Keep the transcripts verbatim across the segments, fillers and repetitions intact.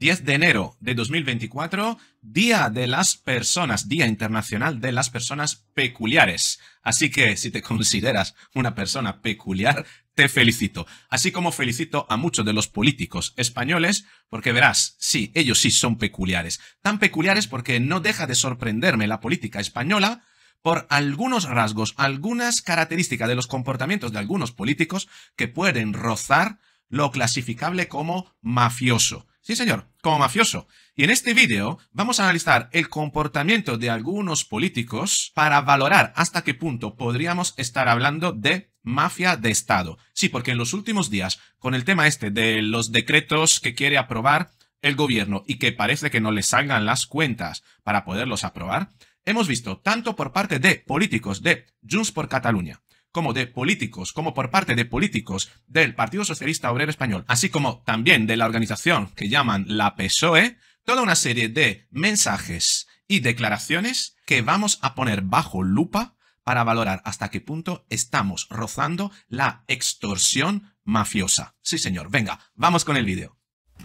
diez de enero de dos mil veinticuatro, Día de las Personas, Día Internacional de las Personas Peculiares. Así que si te consideras una persona peculiar, te felicito. Así como felicito a muchos de los políticos españoles, porque verás, sí, ellos sí son peculiares. Tan peculiares porque no deja de sorprenderme la política española por algunos rasgos, algunas características de los comportamientos de algunos políticos que pueden rozar lo clasificable como mafioso. Sí, señor, como mafioso. Y en este vídeo vamos a analizar el comportamiento de algunos políticos para valorar hasta qué punto podríamos estar hablando de mafia de Estado. Sí, porque en los últimos días, con el tema este de los decretos que quiere aprobar el gobierno y que parece que no le salgan las cuentas para poderlos aprobar, hemos visto tanto por parte de políticos de Junts por Catalunya, como de políticos, como por parte de políticos del Partido Socialista Obrero Español, así como también de la organización que llaman la P S O E, toda una serie de mensajes y declaraciones que vamos a poner bajo lupa para valorar hasta qué punto estamos rozando la extorsión mafiosa. Sí, señor. Venga, vamos con el vídeo.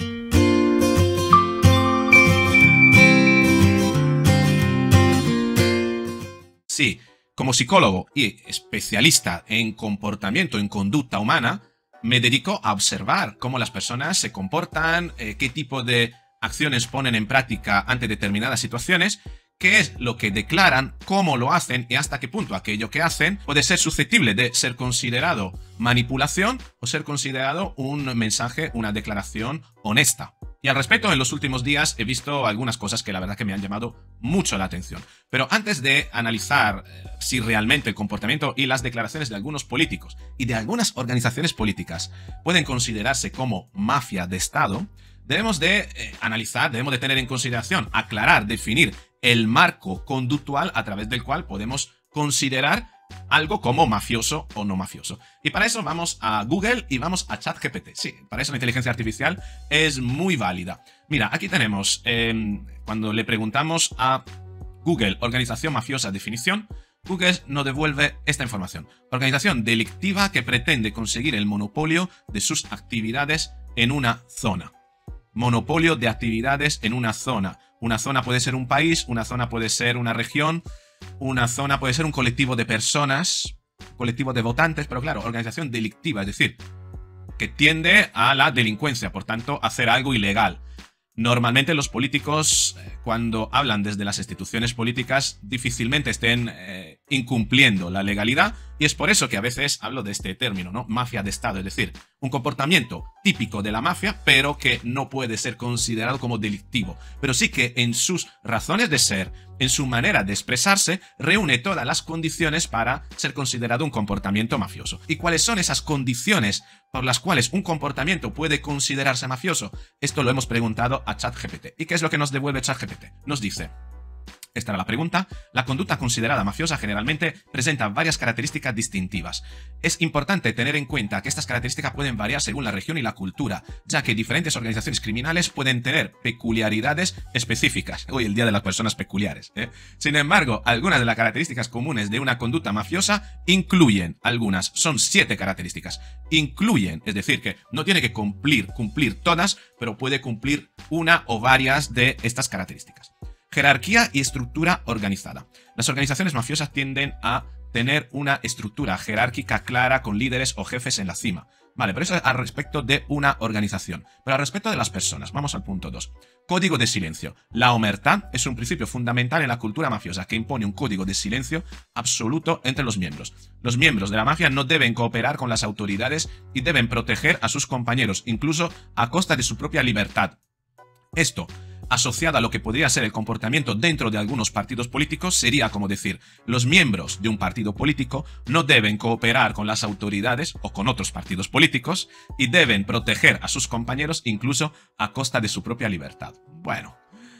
Sí. Como psicólogo y especialista en comportamiento, en conducta humana, me dedico a observar cómo las personas se comportan, eh, qué tipo de acciones ponen en práctica ante determinadas situaciones, qué es lo que declaran, cómo lo hacen y hasta qué punto aquello que hacen puede ser susceptible de ser considerado manipulación o ser considerado un mensaje, una declaración honesta. Y al respecto, en los últimos días he visto algunas cosas que la verdad que me han llamado mucho la atención. Pero antes de analizar eh, si realmente el comportamiento y las declaraciones de algunos políticos y de algunas organizaciones políticas pueden considerarse como mafia de Estado, debemos de eh, analizar, debemos de tener en consideración, aclarar, definir el marco conductual a través del cual podemos considerar algo como mafioso o no mafioso. Y para eso vamos a Google y vamos a ChatGPT. Sí, para eso la inteligencia artificial es muy válida. Mira, aquí tenemos, eh, cuando le preguntamos a Google, organización mafiosa, definición, Google nos devuelve esta información. Organización delictiva que pretende conseguir el monopolio de sus actividades en una zona. Monopolio de actividades en una zona. Una zona puede ser un país, una zona puede ser una región, una zona puede ser un colectivo de personas, colectivo de votantes, pero claro, organización delictiva, es decir, que tiende a la delincuencia, por tanto, a hacer algo ilegal. Normalmente los políticos, cuando hablan desde las instituciones políticas, difícilmente estén eh, incumpliendo la legalidad, y es por eso que a veces hablo de este término, ¿no? Mafia de Estado, es decir, un comportamiento típico de la mafia, pero que no puede ser considerado como delictivo, pero sí que en sus razones de ser, en su manera de expresarse, reúne todas las condiciones para ser considerado un comportamiento mafioso. ¿Y cuáles son esas condiciones por las cuales un comportamiento puede considerarse mafioso? Esto lo hemos preguntado a ChatGPT. ¿Y qué es lo que nos devuelve ChatGPT? Nos dice, esta era la pregunta, la conducta considerada mafiosa generalmente presenta varias características distintivas. Es importante tener en cuenta que estas características pueden variar según la región y la cultura, ya que diferentes organizaciones criminales pueden tener peculiaridades específicas. Hoy el día de las personas peculiares, ¿eh? Sin embargo, algunas de las características comunes de una conducta mafiosa incluyen, algunas, son siete características, incluyen, es decir, que no tiene que cumplir, cumplir todas, pero puede cumplir una o varias de estas características. Jerarquía y estructura organizada. Las organizaciones mafiosas tienden a tener una estructura jerárquica clara con líderes o jefes en la cima. Vale, pero eso es al respecto de una organización. Pero al respecto de las personas, vamos al punto dos. Código de silencio. La omertad es un principio fundamental en la cultura mafiosa que impone un código de silencio absoluto entre los miembros. Los miembros de la mafia no deben cooperar con las autoridades y deben proteger a sus compañeros, incluso a costa de su propia libertad. Esto, asociada a lo que podría ser el comportamiento dentro de algunos partidos políticos, sería como decir, los miembros de un partido político no deben cooperar con las autoridades o con otros partidos políticos y deben proteger a sus compañeros incluso a costa de su propia libertad. Bueno,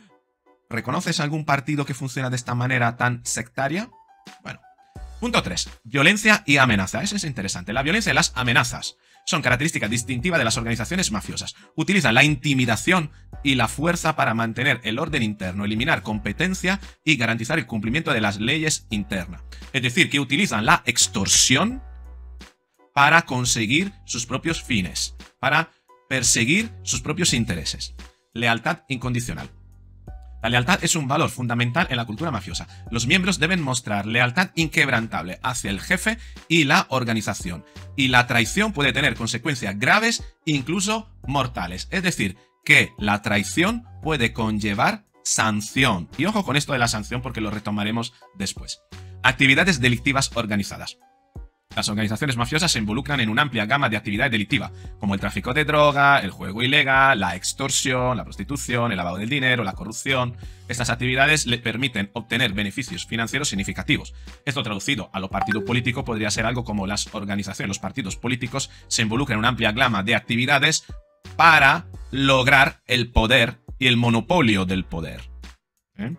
¿reconoces algún partido que funciona de esta manera tan sectaria? Bueno. Punto tres. Violencia y amenaza. Eso es interesante. La violencia y las amenazas son características distintivas de las organizaciones mafiosas. Utilizan la intimidación y la fuerza para mantener el orden interno, eliminar competencia y garantizar el cumplimiento de las leyes internas. Es decir, que utilizan la extorsión para conseguir sus propios fines, para perseguir sus propios intereses. lealtad incondicional. La lealtad es un valor fundamental en la cultura mafiosa. Los miembros deben mostrar lealtad inquebrantable hacia el jefe y la organización. Y la traición puede tener consecuencias graves, incluso mortales. Es decir, que la traición puede conllevar sanción. Y ojo con esto de la sanción porque lo retomaremos después. Actividades delictivas organizadas. Las organizaciones mafiosas se involucran en una amplia gama de actividades delictivas, como el tráfico de droga, el juego ilegal, la extorsión, la prostitución, el lavado del dinero, la corrupción. Estas actividades le permiten obtener beneficios financieros significativos. Esto traducido a lo partido político podría ser algo como las organizaciones, los partidos políticos se involucran en una amplia gama de actividades para lograr el poder y el monopolio del poder. ¿Eh?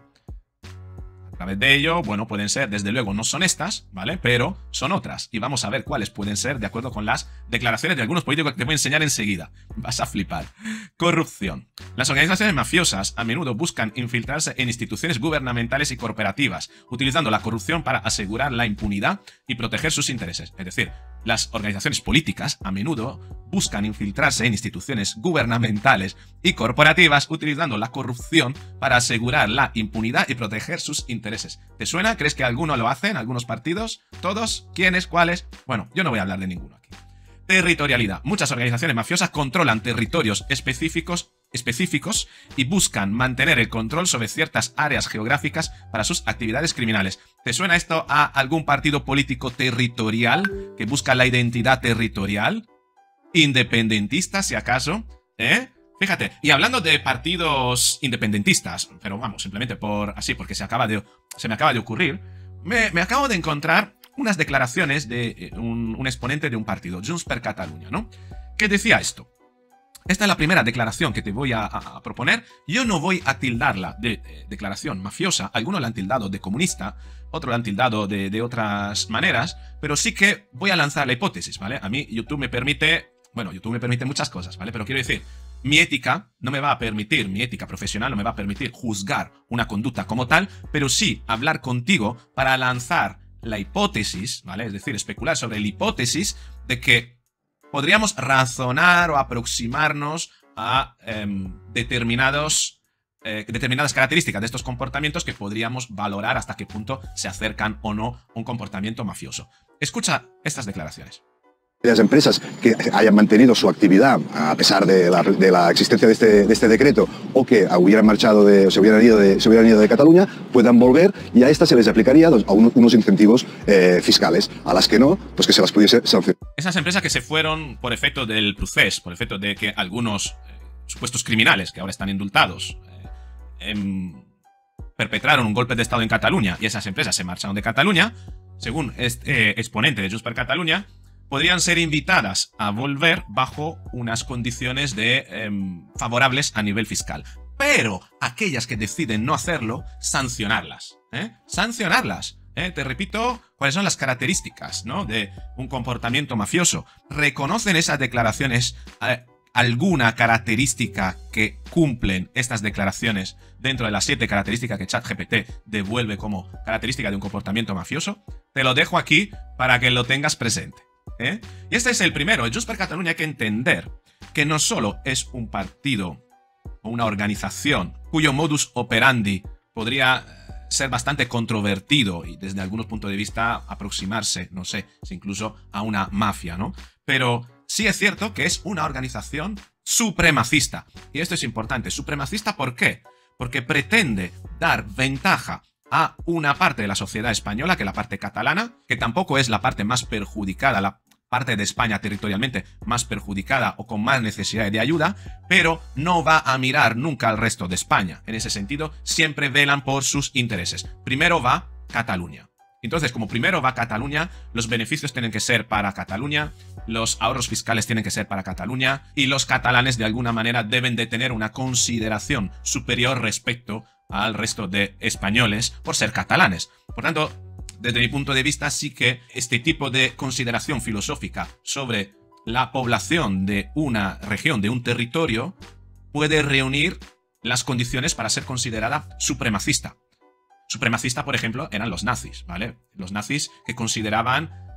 A través de ello, bueno, pueden ser, desde luego, no son estas, ¿vale? Pero son otras. Y vamos a ver cuáles pueden ser de acuerdo con las declaraciones de algunos políticos que te voy a enseñar enseguida. Vas a flipar. Corrupción. Las organizaciones mafiosas a menudo buscan infiltrarse en instituciones gubernamentales y corporativas, utilizando la corrupción para asegurar la impunidad y proteger sus intereses. Es decir, las organizaciones políticas a menudo buscan infiltrarse en instituciones gubernamentales y corporativas utilizando la corrupción para asegurar la impunidad y proteger sus intereses. ¿Te suena? ¿Crees que alguno lo hacen? ¿Algunos partidos? ¿Todos? ¿Quiénes? ¿Cuáles? Bueno, yo no voy a hablar de ninguno aquí. Territorialidad. Muchas organizaciones mafiosas controlan territorios específicos específicos y buscan mantener el control sobre ciertas áreas geográficas para sus actividades criminales. ¿Te suena esto a algún partido político territorial que busca la identidad territorial? ¿Independentista, si acaso? ¿Eh? Fíjate, y hablando de partidos independentistas, pero vamos, simplemente por así, porque se, acaba de, se me acaba de ocurrir, me, me acabo de encontrar unas declaraciones de un, un exponente de un partido, Junts per Catalunya, ¿no? Que decía esto. Esta es la primera declaración que te voy a, a, a proponer. Yo no voy a tildarla de, de declaración mafiosa. Algunos la han tildado de comunista, otros la han tildado de, de otras maneras, pero sí que voy a lanzar la hipótesis, ¿vale? A mí YouTube me permite, bueno, YouTube me permite muchas cosas, ¿vale? Pero quiero decir, mi ética no me va a permitir, mi ética profesional no me va a permitir juzgar una conducta como tal, pero sí hablar contigo para lanzar la hipótesis, ¿vale? Es decir, especular sobre la hipótesis de que podríamos razonar o aproximarnos a eh, determinados, eh, determinadas características de estos comportamientos que podríamos valorar hasta qué punto se acercan o no a un comportamiento mafioso. Escucha estas declaraciones. Las empresas que hayan mantenido su actividad a pesar de la, de la existencia de este, de este decreto o que hubieran marchado de, o se hubieran ido de, se hubieran ido de Cataluña puedan volver y a estas se les aplicaría a un, unos incentivos eh, fiscales. A las que no, pues que se las pudiese sancionar. Esas empresas que se fueron por efecto del procés, por efecto de que algunos eh, supuestos criminales que ahora están indultados eh, em, perpetraron un golpe de estado en Cataluña y esas empresas se marcharon de Cataluña, según este eh, exponente de Junts per Catalunya, podrían ser invitadas a volver bajo unas condiciones de eh, favorables a nivel fiscal. Pero aquellas que deciden no hacerlo, sancionarlas. ¿eh? Sancionarlas. ¿eh? Te repito, cuáles son las características, ¿no? de un comportamiento mafioso. ¿Reconocen esas declaraciones eh, alguna característica que cumplen estas declaraciones dentro de las siete características que ChatGPT devuelve como característica de un comportamiento mafioso? Te lo dejo aquí para que lo tengas presente. ¿Eh? Y este es el primero. El Junts per Catalunya hay que entender que no solo es un partido o una organización cuyo modus operandi podría ser bastante controvertido y desde algunos puntos de vista aproximarse, no sé, si incluso a una mafia, ¿no? Pero sí es cierto que es una organización supremacista. Y esto es importante. ¿Supremacista por qué? Porque pretende dar ventaja a una parte de la sociedad española, que es la parte catalana, que tampoco es la parte más perjudicada, la parte de España territorialmente más perjudicada o con más necesidad de ayuda, pero no va a mirar nunca al resto de España. En ese sentido, siempre velan por sus intereses. Primero va Cataluña. Entonces, como primero va Cataluña, los beneficios tienen que ser para Cataluña, los ahorros fiscales tienen que ser para Cataluña y los catalanes de alguna manera deben de tener una consideración superior respecto al resto de españoles por ser catalanes. Por tanto, desde mi punto de vista, sí que este tipo de consideración filosófica sobre la población de una región, de un territorio, puede reunir las condiciones para ser considerada supremacista. Supremacista, por ejemplo, eran los nazis, ¿vale? Los nazis que consideraban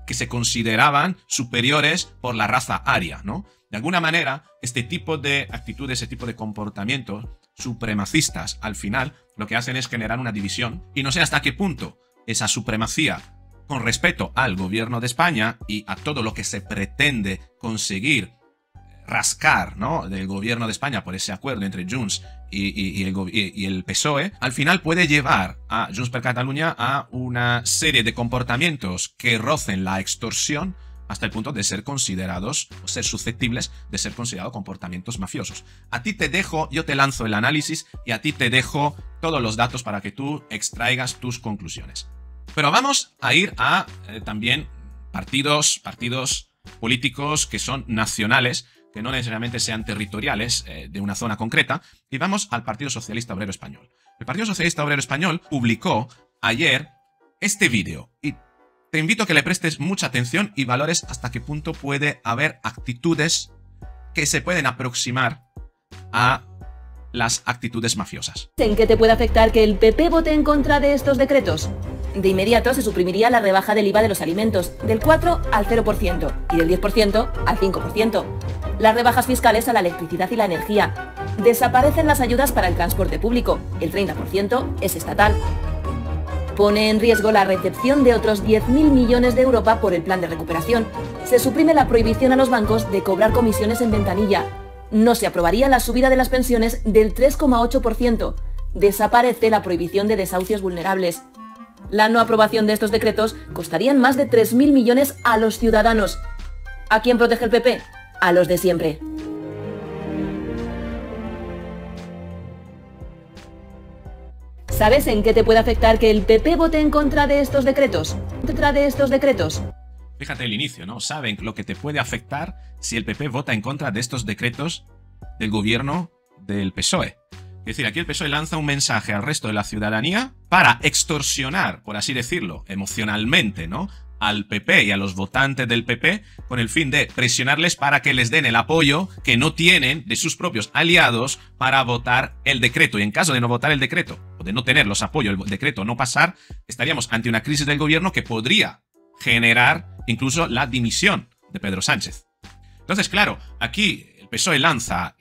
que se consideraban superiores por la raza aria, ¿no? De alguna manera, este tipo de actitudes, ese tipo de comportamientos supremacistas, al final, lo que hacen es generar una división. Y no sé hasta qué punto esa supremacía, con respecto al gobierno de España y a todo lo que se pretende conseguir rascar, ¿no?, del gobierno de España por ese acuerdo entre Junts y, y, y, el, y, y el P S O E, al final puede llevar a Junts per Catalunya a una serie de comportamientos que rocen la extorsión hasta el punto de ser considerados o ser susceptibles de ser considerados comportamientos mafiosos. A ti te dejo, yo te lanzo el análisis y a ti te dejo todos los datos para que tú extraigas tus conclusiones. Pero vamos a ir a eh, también partidos, partidos políticos que son nacionales, que no necesariamente sean territoriales eh, de una zona concreta, y vamos al Partido Socialista Obrero Español. El Partido Socialista Obrero Español publicó ayer este vídeo, y te invito a que le prestes mucha atención y valores hasta qué punto puede haber actitudes que se pueden aproximar a las actitudes mafiosas. ¿En qué te puede afectar que el P P vote en contra de estos decretos? De inmediato se suprimiría la rebaja del I V A de los alimentos, del cuatro al cero por ciento y del diez por ciento al cinco por ciento. Las rebajas fiscales a la electricidad y la energía. Desaparecen las ayudas para el transporte público, el treinta por ciento es estatal. Pone en riesgo la recepción de otros diez mil millones de Europa por el plan de recuperación. Se suprime la prohibición a los bancos de cobrar comisiones en ventanilla. No se aprobaría la subida de las pensiones del tres coma ocho por ciento. Desaparece la prohibición de desahucios vulnerables. La no aprobación de estos decretos costarían más de tres mil millones a los ciudadanos. ¿A quién protege el P P? A los de siempre. ¿Sabes en qué te puede afectar que el P P vote en contra de estos decretos? ¿Contra de estos decretos? Fíjate el inicio, ¿no? Saben lo que te puede afectar si el P P vota en contra de estos decretos del gobierno del P S O E. Es decir, aquí el P S O E lanza un mensaje al resto de la ciudadanía para extorsionar, por así decirlo, emocionalmente, ¿no?, al P P y a los votantes del P P, con el fin de presionarles para que les den el apoyo que no tienen de sus propios aliados para votar el decreto. Y en caso de no votar el decreto, o de no tener los apoyos, el decreto no pasar, estaríamos ante una crisis del gobierno que podría generar incluso la dimisión de Pedro Sánchez. Entonces, claro, aquí el P S O E lanza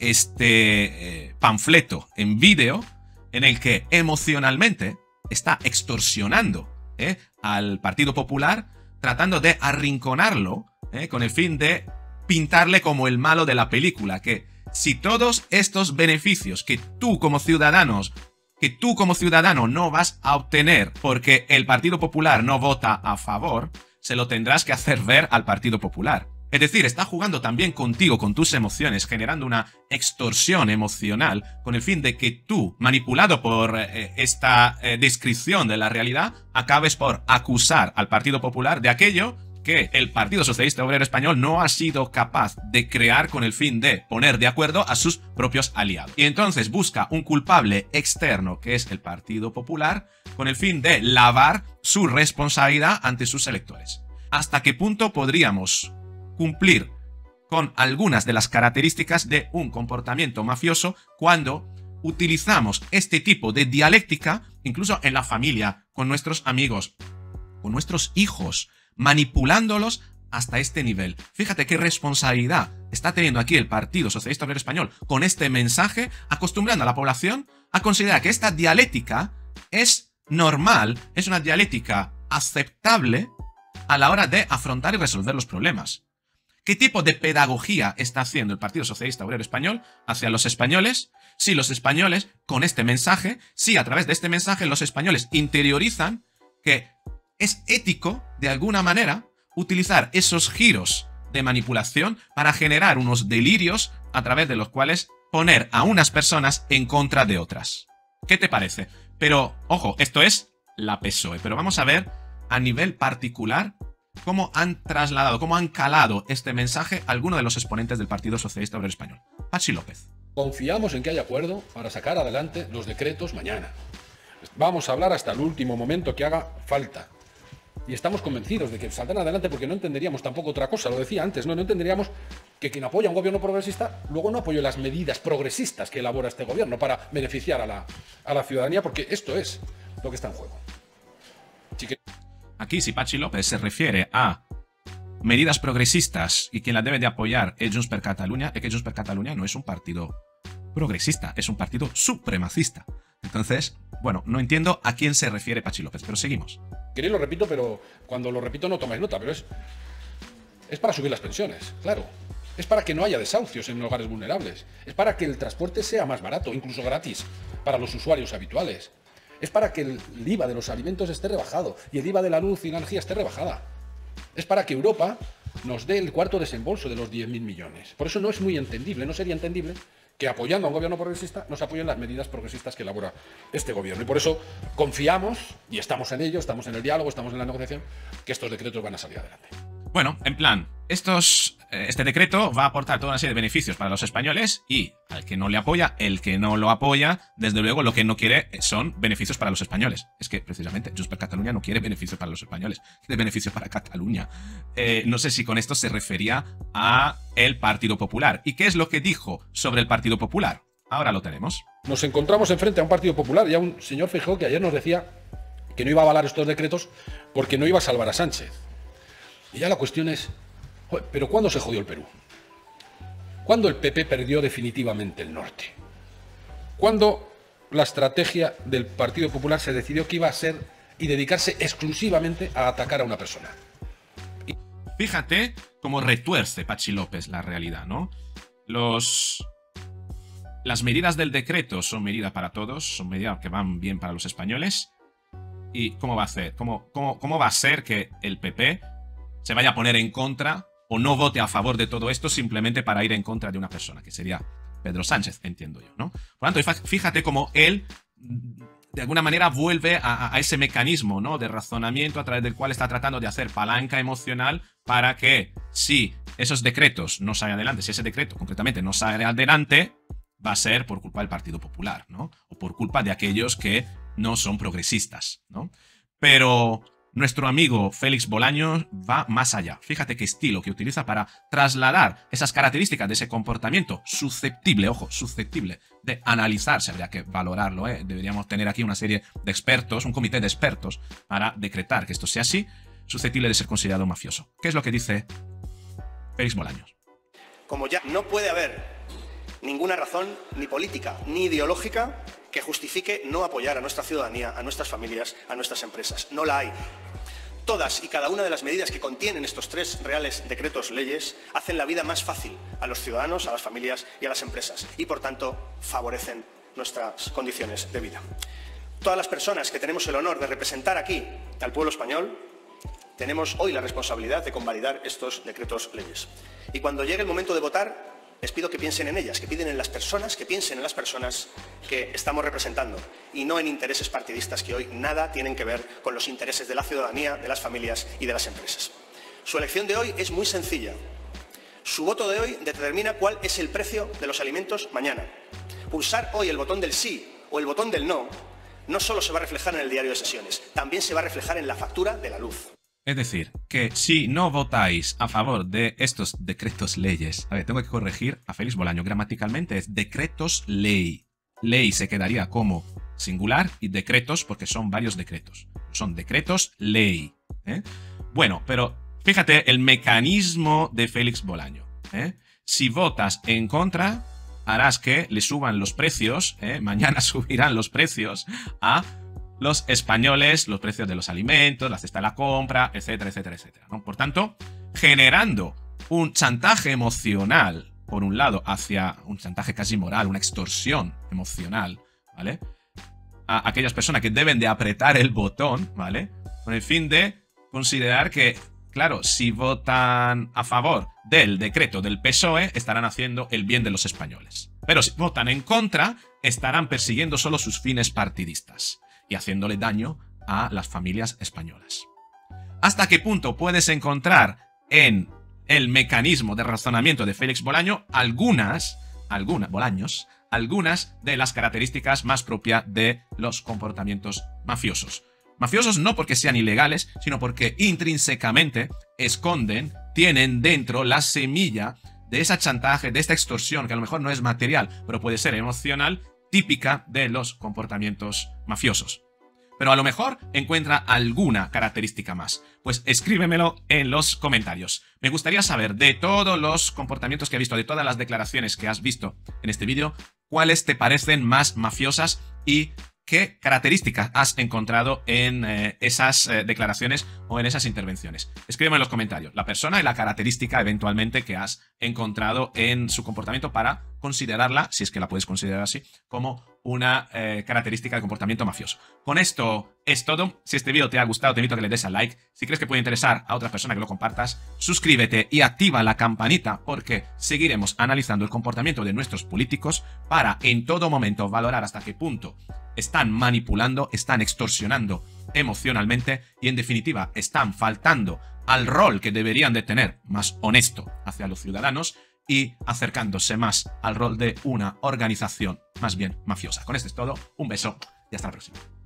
este eh, panfleto en vídeo en el que emocionalmente está extorsionando eh, al Partido Popular, tratando de arrinconarlo eh, con el fin de pintarle como el malo de la película, que si todos estos beneficios que tú como ciudadanos, que tú como ciudadano no vas a obtener porque el Partido Popular no vota a favor, se lo tendrás que hacer ver al Partido Popular. Es decir, está jugando también contigo, con tus emociones, generando una extorsión emocional con el fin de que tú, manipulado por eh, esta eh, descripción de la realidad, acabes por acusar al Partido Popular de aquello que el Partido Socialista Obrero Español no ha sido capaz de crear con el fin de poner de acuerdo a sus propios aliados. Y entonces busca un culpable externo, que es el Partido Popular, con el fin de lavar su responsabilidad ante sus electores. ¿Hasta qué punto podríamos cumplir con algunas de las características de un comportamiento mafioso cuando utilizamos este tipo de dialéctica, incluso en la familia, con nuestros amigos, con nuestros hijos, manipulándolos hasta este nivel? Fíjate qué responsabilidad está teniendo aquí el Partido Socialista Obrero Español con este mensaje, acostumbrando a la población a considerar que esta dialéctica es normal, es una dialéctica aceptable a la hora de afrontar y resolver los problemas. ¿Qué tipo de pedagogía está haciendo el Partido Socialista Obrero Español hacia los españoles? Si los españoles, con este mensaje, si a través de este mensaje los españoles interiorizan que es ético, de alguna manera, utilizar esos giros de manipulación para generar unos delirios a través de los cuales poner a unas personas en contra de otras. ¿Qué te parece? Pero, ojo, esto es la P S O E, pero vamos a ver a nivel particular cómo han trasladado, cómo han calado este mensaje a algunos de los exponentes del Partido Socialista Obrero Español. Patxi López. Confiamos en que haya acuerdo para sacar adelante los decretos mañana. Vamos a hablar hasta el último momento que haga falta. Y estamos convencidos de que saldrán adelante porque no entenderíamos tampoco otra cosa. Lo decía antes, no, no entenderíamos que quien apoya a un gobierno progresista luego no apoye las medidas progresistas que elabora este gobierno para beneficiar a la, a la ciudadanía, porque esto es lo que está en juego. Así que... Aquí, si Patxi López se refiere a medidas progresistas y quien las debe de apoyar es Junts per Catalunya, es que Junts per Catalunya no es un partido progresista, es un partido supremacista. Entonces, bueno, no entiendo a quién se refiere Patxi López, pero seguimos. Queréis lo repito, pero cuando lo repito no tomáis nota, pero es, es para subir las pensiones, claro. Es para que no haya desahucios en hogares vulnerables. Es para que el transporte sea más barato, incluso gratis, para los usuarios habituales. Es para que el I V A de los alimentos esté rebajado y el I V A de la luz y la energía esté rebajada. Es para que Europa nos dé el cuarto desembolso de los diez mil millones. Por eso no es muy entendible, no sería entendible que apoyando a un gobierno progresista nos apoyen las medidas progresistas que elabora este gobierno. Y por eso confiamos, y estamos en ello, estamos en el diálogo, estamos en la negociación, que estos decretos van a salir adelante. Bueno, en plan, estos, este decreto va a aportar toda una serie de beneficios para los españoles y al que no le apoya, el que no lo apoya, desde luego lo que no quiere son beneficios para los españoles. Es que precisamente Junts per Catalunya no quiere beneficios para los españoles, quiere beneficios para Cataluña. Eh, no sé si con esto se refería a el Partido Popular. ¿Y qué es lo que dijo sobre el Partido Popular? Ahora lo tenemos. Nos encontramos enfrente a un Partido Popular y a un señor Feijóo que ayer nos decía que no iba a avalar estos decretos porque no iba a salvar a Sánchez. Y ya la cuestión es, joder, ¿pero cuándo se jodió el Perú? ¿Cuándo el P P perdió definitivamente el norte? ¿Cuándo la estrategia del Partido Popular se decidió que iba a ser y dedicarse exclusivamente a atacar a una persona? Y fíjate cómo retuerce Patxi López la realidad, ¿no? Los... Las medidas del decreto son medidas para todos, son medidas que van bien para los españoles. ¿Y cómo va a ser? ¿Cómo, cómo, cómo va a ser que el P P se vaya a poner en contra o no vote a favor de todo esto simplemente para ir en contra de una persona, que sería Pedro Sánchez, entiendo yo, ¿no? Por lo tanto, fíjate cómo él, de alguna manera, vuelve a, a ese mecanismo, ¿no?, de razonamiento a través del cual está tratando de hacer palanca emocional para que, si esos decretos no salen adelante, si ese decreto concretamente no sale adelante, va a ser por culpa del Partido Popular, ¿no? O por culpa de aquellos que no son progresistas, ¿no? Pero nuestro amigo Félix Bolaños va más allá. Fíjate qué estilo que utiliza para trasladar esas características de ese comportamiento susceptible, ojo, susceptible de analizarse. Habría que valorarlo, ¿eh? Deberíamos tener aquí una serie de expertos, un comité de expertos para decretar que esto sea así, susceptible de ser considerado mafioso. ¿Qué es lo que dice Félix Bolaños? Como ya no puede haber ninguna razón, ni política, ni ideológica, que justifique no apoyar a nuestra ciudadanía, a nuestras familias, a nuestras empresas. No la hay. Todas y cada una de las medidas que contienen estos tres reales decretos leyes hacen la vida más fácil a los ciudadanos, a las familias y a las empresas y, por tanto, favorecen nuestras condiciones de vida. Todas las personas que tenemos el honor de representar aquí al pueblo español tenemos hoy la responsabilidad de convalidar estos decretos leyes. Y cuando llegue el momento de votar, les pido que piensen en ellas, que piensen en las personas, que piensen en las personas que estamos representando y no en intereses partidistas que hoy nada tienen que ver con los intereses de la ciudadanía, de las familias y de las empresas. Su elección de hoy es muy sencilla. Su voto de hoy determina cuál es el precio de los alimentos mañana. Pulsar hoy el botón del sí o el botón del no no solo se va a reflejar en el diario de sesiones, también se va a reflejar en la factura de la luz. Es decir, que si no votáis a favor de estos decretos leyes... A ver, tengo que corregir a Félix Bolaño. Gramaticalmente es decretos ley. Ley se quedaría como singular y decretos porque son varios decretos. Son decretos ley. ¿eh? Bueno, pero fíjate el mecanismo de Félix Bolaño. ¿eh? Si votas en contra, harás que le suban los precios. ¿eh? Mañana subirán los precios a los españoles, los precios de los alimentos, la cesta de la compra, etcétera, etcétera, etcétera, ¿no? Por tanto, generando un chantaje emocional, por un lado, hacia un chantaje casi moral, una extorsión emocional, ¿vale? A aquellas personas que deben de apretar el botón, ¿vale? Con el fin de considerar que, claro, si votan a favor del decreto del P S O E, estarán haciendo el bien de los españoles. Pero si votan en contra, estarán persiguiendo solo sus fines partidistas y haciéndole daño a las familias españolas. ¿Hasta qué punto puedes encontrar en el mecanismo de razonamiento de Félix Bolaño algunas, algunas, Bolaños, algunas de las características más propias de los comportamientos mafiosos? Mafiosos no porque sean ilegales, sino porque intrínsecamente esconden, tienen dentro la semilla de esa chantaje, de esta extorsión, que a lo mejor no es material, pero puede ser emocional, típica de los comportamientos mafiosos. pero a lo mejor encuentra alguna característica más. Pues escríbemelo en los comentarios. Me gustaría saber, de todos los comportamientos que he visto, de todas las declaraciones que has visto en este vídeo, cuáles te parecen más mafiosas y qué características has encontrado en eh, esas eh, declaraciones o en esas intervenciones. Escríbeme en los comentarios la persona y la característica eventualmente que has encontrado en su comportamiento para considerarla, si es que la puedes considerar así, como una eh, característica de comportamiento mafioso. Con esto es todo. Si este vídeo te ha gustado, te invito a que le des al like. Si crees que puede interesar a otra persona, que lo compartas. Suscríbete y activa la campanita porque seguiremos analizando el comportamiento de nuestros políticos para en todo momento valorar hasta qué punto están manipulando, están extorsionando emocionalmente y en definitiva están faltando al rol que deberían de tener, más honesto hacia los ciudadanos, y acercándose más al rol de una organización más bien mafiosa. Con esto es todo, un beso y hasta la próxima.